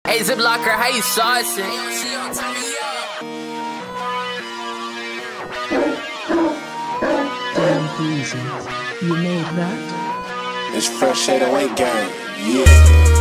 Hey, Ziplocker, how you saucing? Damn breezy, you made that? It's Fresh 808 gang, yeah.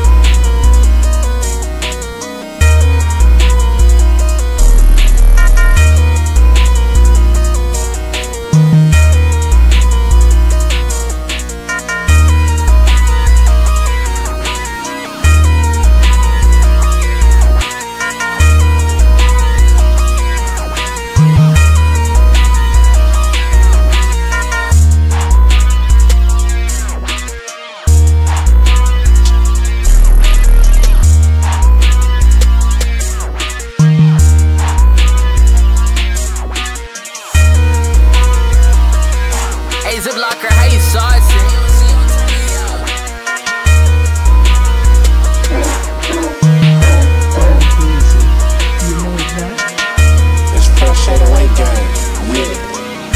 Hey, Ziplocker, how you saucing? Damn breezy, you made that? It's Fresh 808 gang, yeah.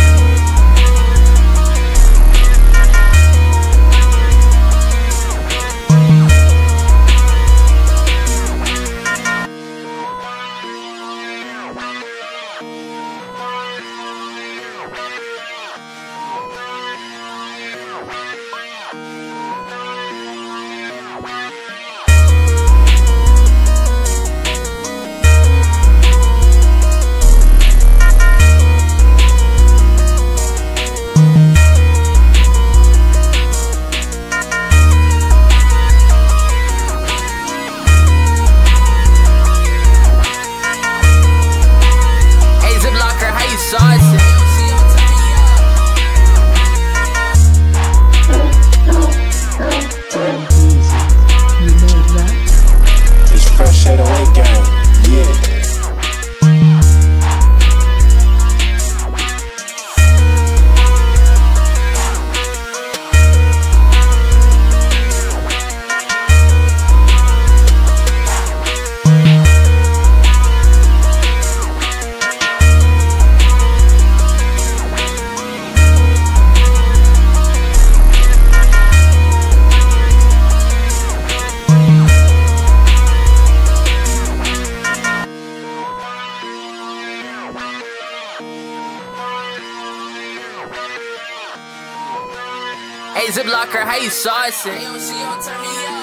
Damn breezy, you made that? It's Fresh 808 gang, yeah. Hey, Ziplocker, how you saucing?